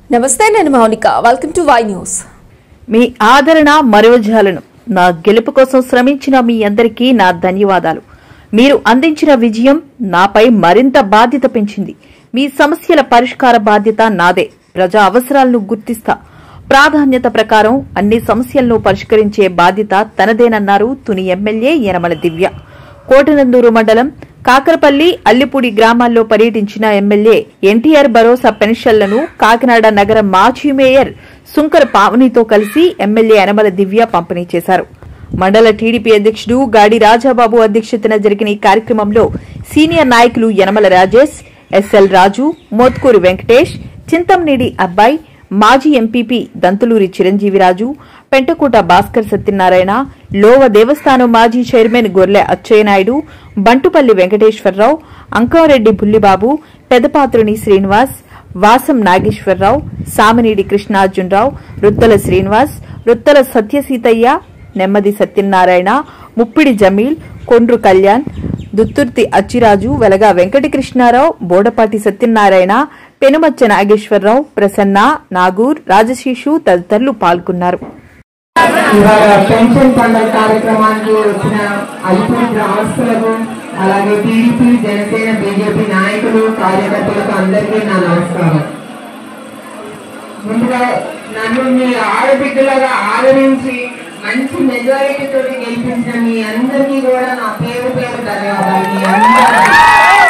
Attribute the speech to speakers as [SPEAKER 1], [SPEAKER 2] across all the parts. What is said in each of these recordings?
[SPEAKER 1] నమస్తే, నేను Mounika. Welcome to Y News.
[SPEAKER 2] మీ ఆదరణ మరువజాలను. నా గెలుపు కోసం శ్రమించిన మీ అందరికీ నా ధన్యవాదాలు. మీరు అందించిన విజయం నాపై మరింత బాధ్యత పెంచింది. మీ సమస్యల పరిష్కార బాధ్యత నాదే. ప్రజా అవసరాలను గుర్తిస్తా. ప్రాధాన్యత ప్రకారం అన్ని సమస్యలను పరిష్కరించే బాధ్యత తనదేనన్నారు తుని ఎమ్మెల్యే యనమల దివ్య. కోటనందూరు మండలం కాకరపల్లి, అల్లిపూడి గ్రామాల్లో పర్యటించిన ఎమ్మెల్యే ఎన్టీఆర్ భరోసా పెన్షన్లను కాకినాడ నగర మాజీ మేయర్ సుంకర పావనితో కలిసి ఎమ్మెల్యే యనమల దివ్య పంపిణీ చేశారు. మండల టీడీపీ అధ్యక్షుడు గాడి రాజాబాబు అధ్యక్షతన జరిగిన ఈ కార్యక్రమంలో సీనియర్ నాయకులు యనమల రాజేష్, ఎస్ఎల్ రాజు, మోత్కూరి వెంకటేష్, చింతంనేడి అబ్బాయి, మాజీ ఎంపీపీ దంతులూరి చిరంజీవిరాజు, పెంటకోట భాస్కర్ సత్యనారాయణ, లోవ దేవస్థానం మాజీ చైర్మన్ గొర్లె అచ్చయ్యనాయుడు, బంటుపల్లి వెంకటేశ్వరరావు, అంకారెడ్డి బుల్లిబాబు, పెదపాత్రుని శ్రీనివాస్, వాసం నాగేశ్వరరావు, సామినేడి కృష్ణార్జునరావు, రుత్తల శ్రీనివాస్, రుత్తల సత్యసీతయ్య, నెమ్మది సత్యనారాయణ, ముప్పిడి జమీల్, కొండ్రు కళ్యాణ్, దుత్తుర్తి అచ్చిరాజు, వెలగా వెంకటకృష్ణారావు, బోడపాటి సత్యనారాయణ, పెనుమచ్చ నాగేశ్వరరావు, ప్రసన్న, నాగూర్, రాజశేషు తదితరులు పాల్గొన్నారు.
[SPEAKER 3] పెన్షన్ పండుగ కార్యక్రమానికి వచ్చిన అల్లిపూడి గ్రామస్తులకు, అలాగే టీడీపీ, జనసేన, బీజేపీ నాయకులు, కార్యకర్తలకు అందరికీ నా నమస్కారం. ముందుగా నన్ను మీ ఆడబిడ్డలుగా ఆదరించి మంచి మెజారిటీతో గెలిపించిన మీ అందరికీ కూడా నా పేరు ధన్యవాదాలు.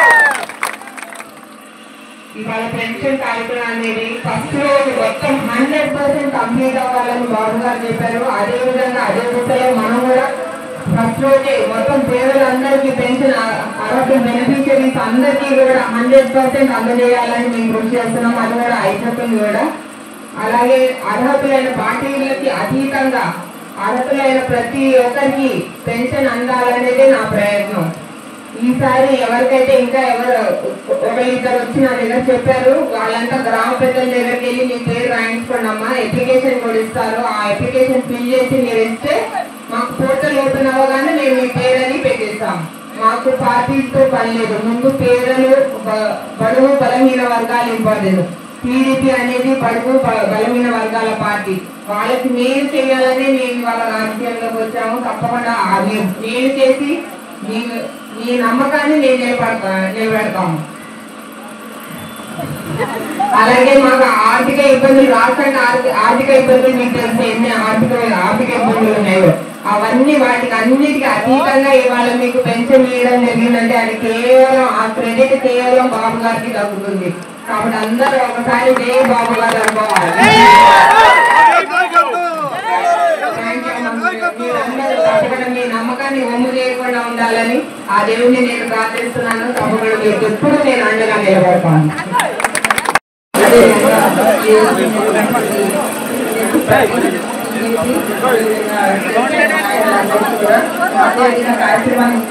[SPEAKER 3] ఇవాళ పెన్షన్ కార్యక్రమం అనేది ఫస్ట్ రోజు మొత్తం 100% కంప్లీట్ అవ్వాలని బాబు గారు చెప్పారు. అదేవిధంగా అదే దిశలో మనం కూడా ఫస్ట్ రోజే మొత్తం పేదలందరికీ పెన్షన్ అర్హత బెనిఫిషరీస్ అందరికీ కూడా 100% అందజేయాలని మేము కృషి చేస్తున్నాం. అది కూడా అయిపోతుంది కూడా. అలాగే అర్హతులైన పార్టీలకి అతీతంగా అర్హతులైన ప్రతి ఒక్కరికి పెన్షన్ అందాలనేదే నా ప్రయత్నం. ఈసారి ఎవరికైతే ఇంకా ఒకరిద్దరు వచ్చి నా దగ్గర చెప్పారు, వాళ్ళంతా గ్రామ పెద్దల దగ్గరికి వెళ్ళి మీ పేరు రాయించుకోండి అమ్మా, అప్లికేషన్ కూడా ఇస్తారు, ఆ అప్లికేషన్ ఫిల్ చేసి మీరు ఇస్తే మాకు పోర్టల్ ఓపెన్ అవ్వగానే మేము మీ పేరని పెట్టేస్తాం. మాకు పార్టీలతో పని లేదు. ముందు పేదలు, బడుగు బలహీన వర్గాలు ఇంపార్టెంట్. టీడీపీ అనేది బడుగు బలహీన వర్గాల పార్టీ. వాళ్ళకి మేలు చేయాలని మేము వాళ్ళ రాజకీయంలోకి వచ్చాము. తప్పకుండా మేలు చేసి ఈ నమ్మకాన్ని నేను నిలబెడతాము. అలాగే మాకు ఆర్థిక ఇబ్బందులు, రాష్ట్రానికి ఆర్థిక ఇబ్బందులు మీకు తెలిసి ఎన్ని ఆర్థిక ఇబ్బందులు ఉన్నాయో అవన్నీ వాటికి అన్నిటికీ అతీతంగా ఇవాళ మీకు పెన్షన్ ఇవ్వడం జరిగిందంటే అది కేవలం ఆ క్రెడిట్ కేవలం బాబు గారికి దక్కుతుంది. కాబట్టి అందరూ ఒకసారి జై బాబు గారు అనుకోవాలి. మీ నమ్మకాన్ని ఒమ్ము చేయకుండా ఉండాలని ఆ దేవుడిని నేను ప్రార్థిస్తున్నాను. తప్పకుండా మీకు ఎప్పుడు నేను అండగా నిలబడతాను. కార్యక్రమాన్ని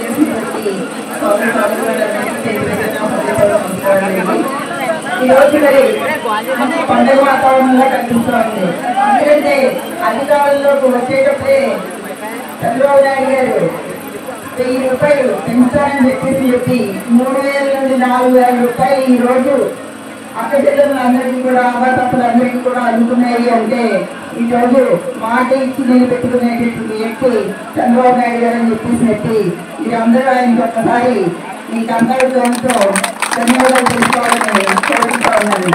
[SPEAKER 3] ఈరోజు మరి పండుగ వాతావరణంలో కనిపిస్తోంది. ఎందుకంటే అధికారుల్లోకి వచ్చేటప్పుడే చంద్రబాబు నాయుడు గారు 1000 రూపాయలు పెంచాలని చెప్పి 3000 నుండి 4000 రూపాయలు ఈ రోజు అక్క చెల్లెలందరికీ కూడా, అవాతప్పులందరికీ కూడా అందుతున్నాయి. అంటే ఈ రోజు మాట ఇచ్చి నిలబెట్టుకునేటటువంటి వ్యక్తి చంద్రబాబు నాయుడు గారు అని చెప్పేసి మీరందరూ ఆయనకి ఒక్కసారి మీకు అందరితో ధన్యవాదాలు తెలుసుకోవాలని కోరుకుంటా ఉన్నాను.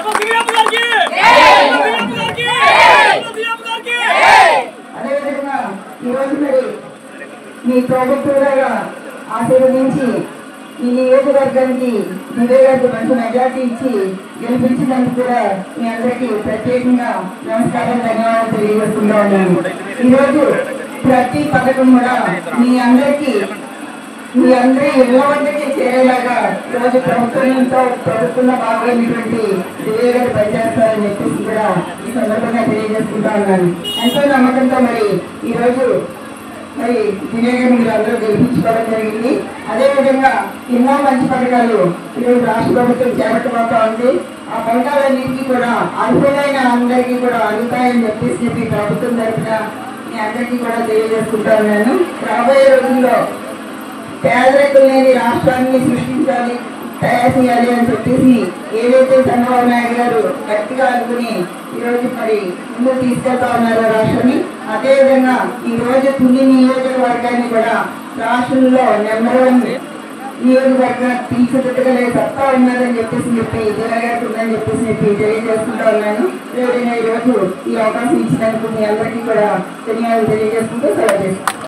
[SPEAKER 3] అదేవిధంగా ఈరోజు మరి మీ ప్రభుత్వంగా ఆశీర్వదించి ఈ నియోజకవర్గానికి దివ్య గారికి మంచి మెజార్టీ ఇచ్చి గెలిపించినందుకు కూడా మీ అందరికీ ప్రత్యేకంగా నమస్కారం, ధన్యవాదాలు తెలియజేసుకుంటా ఉన్నాను. ఈరోజు ప్రతి పథకం కూడా మీ అందరి ఇళ్ల వద్దకే చేరేలాగా ఈరోజు ప్రభుత్వంలో భాగమైనటువంటి దివ్య గారు పనిచేస్తారని చెప్పేసి కూడా ఈ సందర్భంగా తెలియజేసుకుంటా ఉన్నాను. ఎంతో నమ్మకంతో మరి ఈరోజు మరి దివ్య గారు మీరు అందరూ గెలిపించుకోవడం జరిగింది. అదేవిధంగా ఎన్నో మంచి పథకాలు ఈరోజు రాష్ట్ర ప్రభుత్వం చేపట్టబోతా ఉంది. ఆ పథకాలన్నింటినీ కూడా అర్హులైన అందరికీ కూడా అందుతాయని చెప్పి ప్రభుత్వం తరఫున మీ అందరికీ కూడా తెలియజేసుకుంటా ఉన్నాను. రాబోయే రోజుల్లో పేదరికం లేని రాష్ట్రాన్ని సృష్టించాలి, తయారు చేయాలి అని చెప్పేసి ఏదైతే ఏదైతే చంద్రబాబు నాయుడు గారు గట్టిగా అనుకుని ఈరోజు మరి ముందుకు తీసుకెళ్తా ఉన్నారు రాష్ట్రాన్ని. అదేవిధంగా ఈరోజు తుని నియోజకవర్గాన్ని కూడా రాష్ట్రంలో నెంబర్ 1 నియోజకవర్గం తీర్చిదిద్దగా సత్తా ఉన్నదని చెప్పి జరగకుందని చెప్పి తెలియజేసుకుంటా ఉన్నాను. ఈరోజు ఈ అవకాశం ఇచ్చినందుకు మీ అందరికీ కూడా ధన్యవాదాలు తెలియజేసుకుంటూ సెలవు చేస్తాను.